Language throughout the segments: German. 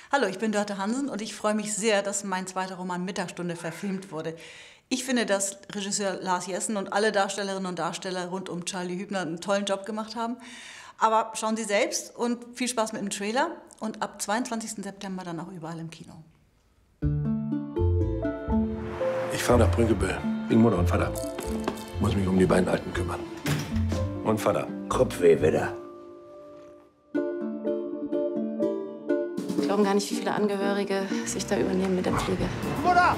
Hallo, ich bin Dörte Hansen und ich freue mich sehr, dass mein zweiter Roman Mittagsstunde verfilmt wurde. Ich finde, dass Regisseur Lars Jessen und alle Darstellerinnen und Darsteller rund um Charlie Hübner einen tollen Job gemacht haben. Aber schauen Sie selbst und viel Spaß mit dem Trailer und ab 22. September dann auch überall im Kino. Ich fahre nach Brüggebüll, wegen Mutter und Vater. Muss mich um die beiden Alten kümmern. Und Vater. Kopfweh wieder. Ich glaube gar nicht, wie viele Angehörige sich da übernehmen mit der Pflege. Mutter!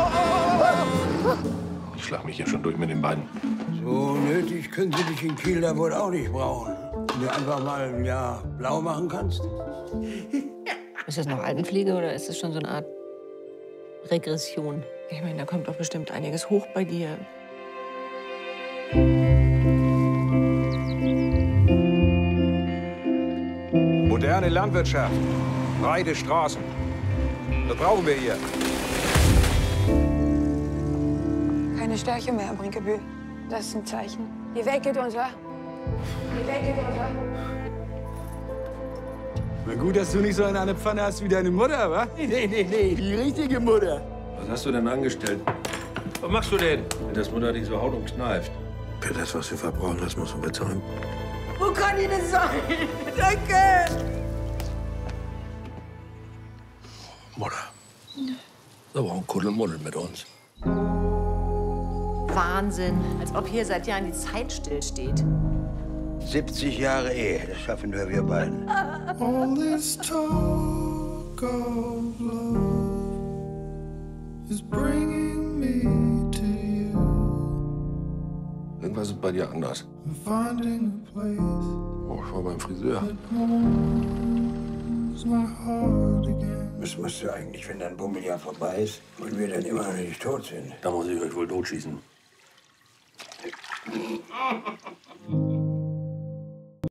Ich schlag mich hier schon durch mit den beiden. So nötig können sie dich in Kiel da wohl auch nicht brauchen. Wenn du einfach mal ein Jahr blau machen kannst. Ist das noch Altenpflege oder ist das schon so eine Art Regression? Ich meine, da kommt doch bestimmt einiges hoch bei dir. Moderne Landwirtschaft, breite Straßen. Das brauchen wir hier. Keine Störche mehr am Brinkebühl. Das ist ein Zeichen. Die Welt geht unter. Die Welt geht unter. Na gut, dass du nicht so eine Pfanne hast wie deine Mutter, wa? Nee, die richtige Mutter. Was hast du denn angestellt? Was machst du denn? Wenn das Mutter dich so haut und kneift. Für das, was wir verbrauchen, das muss man bezahlen. Wo kann die denn sein? Danke! Mutter. Da war ein Kuddelmuddel mit uns. Wahnsinn. Als ob hier seit Jahren die Zeit stillsteht. 70 Jahre Ehe, das schaffen nur wir beiden. All this talk of love is bringing me to you. Irgendwas ist bei dir anders. I'm finding a place Oh, ich war beim Friseur. that holds my heart again. Was machst du eigentlich, wenn dein Bummeljahr vorbei ist und wir dann immer noch nicht tot sind? Da muss ich euch wohl totschießen.